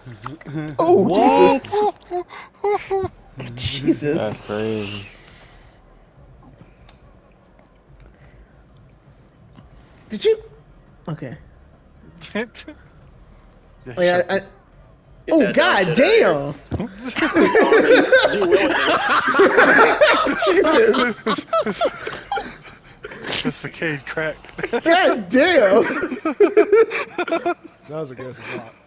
Oh, What? Jesus. Jesus. That's crazy. Did you? Okay. Yeah, Oh, yeah, sure. oh, that god shit damn! Jesus. This facade crack. God damn! That was a good spot.